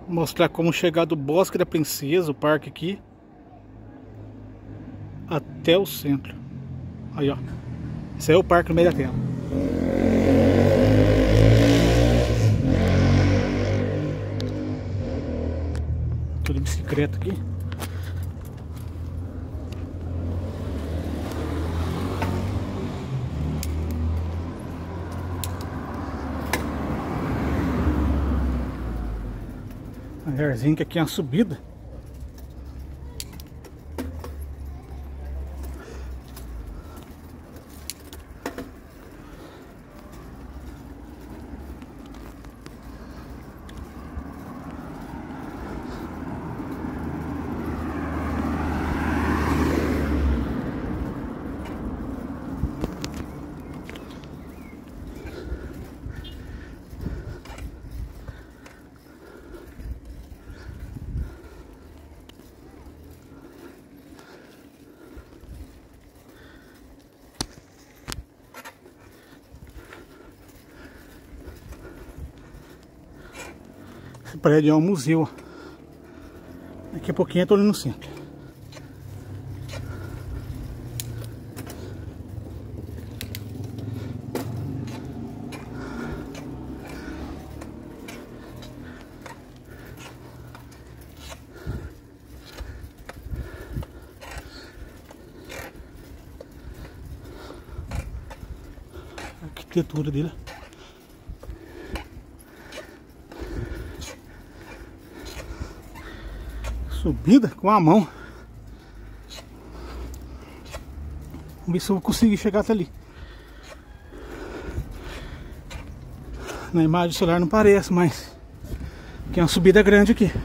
Mostrar como chegar do Bosque da Princesa, o parque aqui, até o centro. Aí, ó. Esse aí é o parque no meio da tela. Tô de bicicleta aqui. Lugarzinho que aqui é uma subida. Esse prédio é um museu. Daqui a pouquinho eu tô ali no centro. A arquitetura dele. Subida com a mão. Vamos ver se eu vou conseguir chegar até ali. Na imagem do celular não parece, mas tem uma subida grande aqui.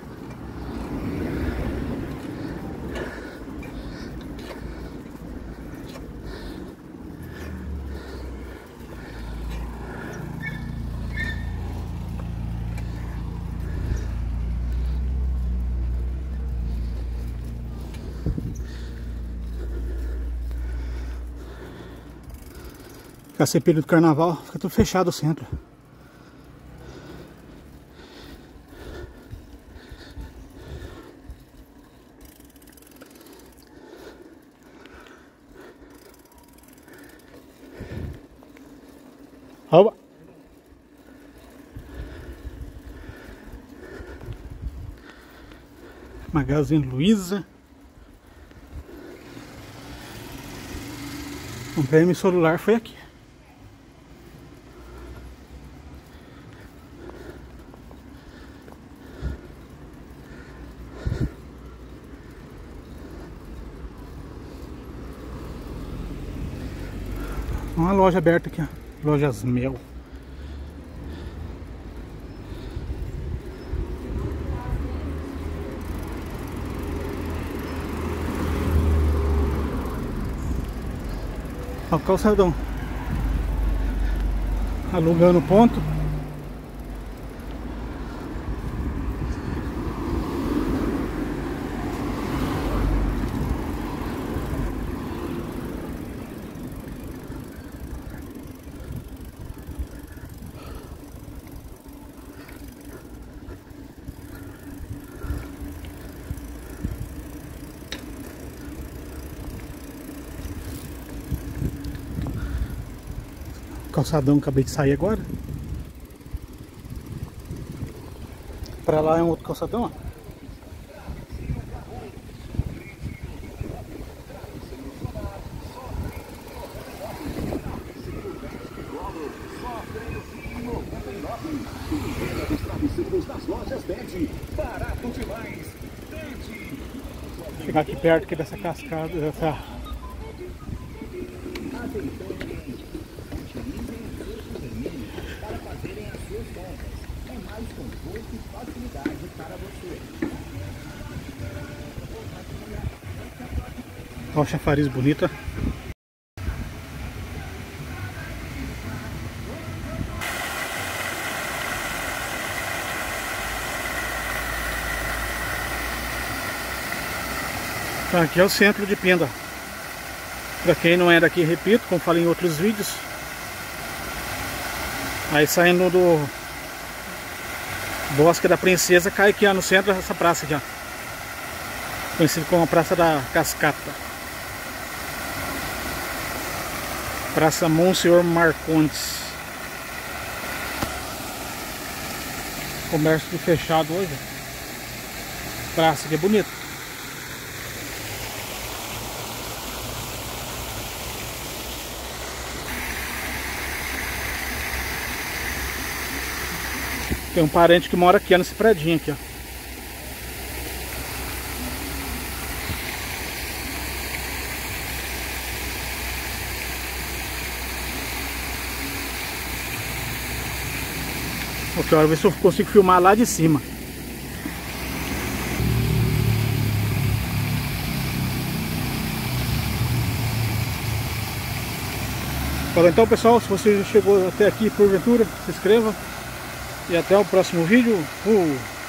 Fica sem período do carnaval, fica tudo fechado o centro. Oba. Magazine Luiza. Comprei meu celular, foi aqui. Uma loja aberta aqui, ó. Lojas Mel. Ó, o calçadão. Alugando ponto. Calçadão, acabei de sair agora. Pra lá é um outro calçadão, ó. Chegar aqui perto aqui dessa cascada, dessa... Olha o chafariz bonita. Então, aqui é o centro de Pinda. Pra quem não é daqui, repito, como falei em outros vídeos. Aí saindo Bosque da Princesa cai aqui, ó, no centro dessa praça aqui, ó. Conhecido como a Praça da Cascata. Praça Monsenhor Marcondes. Comércio fechado hoje. Praça que é bonito. Tem um parente que mora aqui, ó, nesse predinho aqui, ó. Ok, eu vou ver se eu consigo filmar lá de cima. Fala então, pessoal, se você chegou até aqui porventura, se inscreva. E até o próximo vídeo.